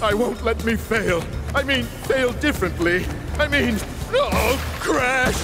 I won't let me fail. I mean, fail differently. I mean, oh, crash!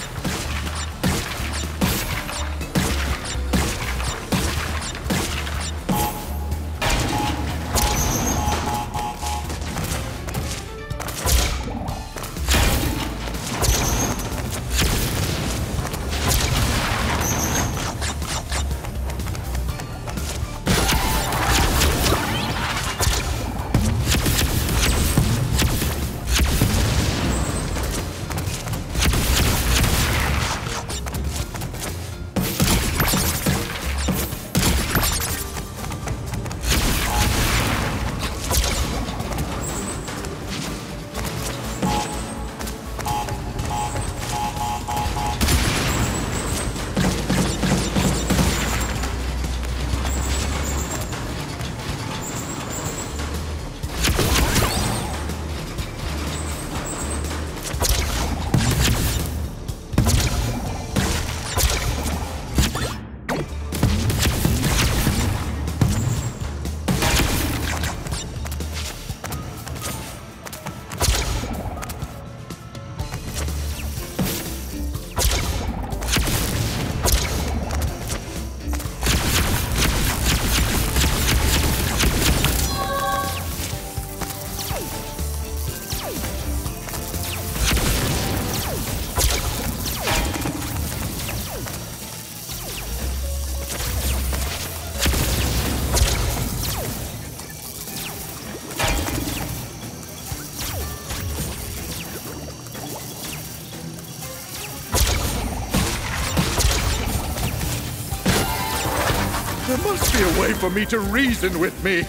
There must be a way for me to reason with me.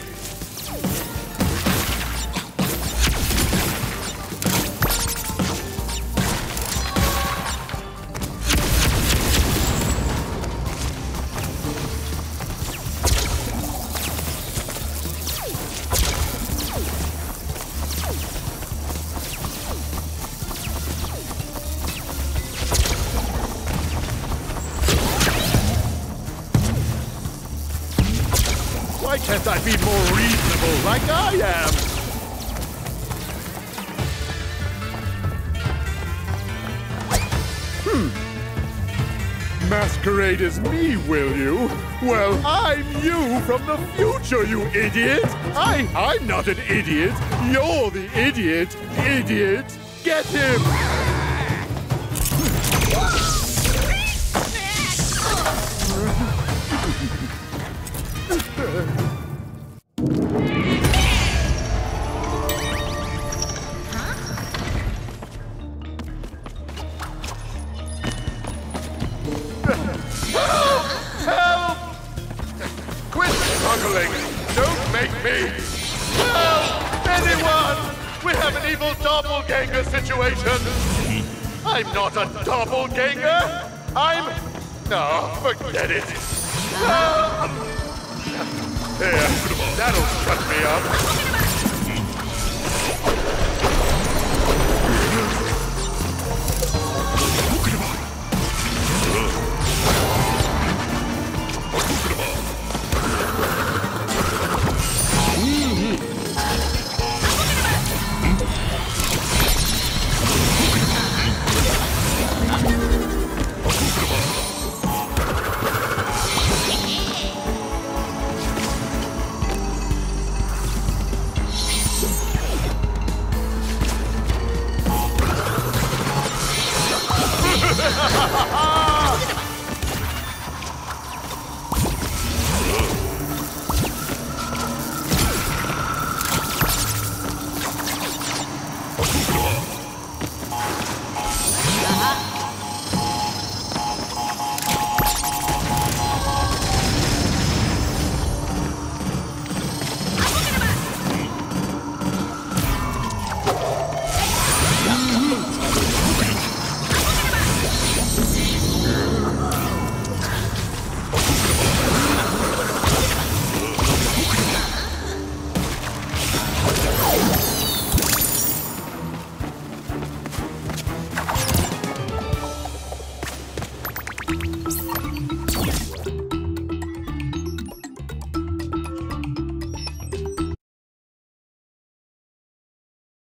Why can't I be more reasonable like I am? Masquerade as me, will you? Well, I'm you from the future, you idiot! I'm not an idiot! You're the idiot! Idiot! Get him! Don't make me! Help! Anyone! We have an evil doppelganger situation! I'm not a doppelganger! No, forget it! Help! Here, that'll shut me up!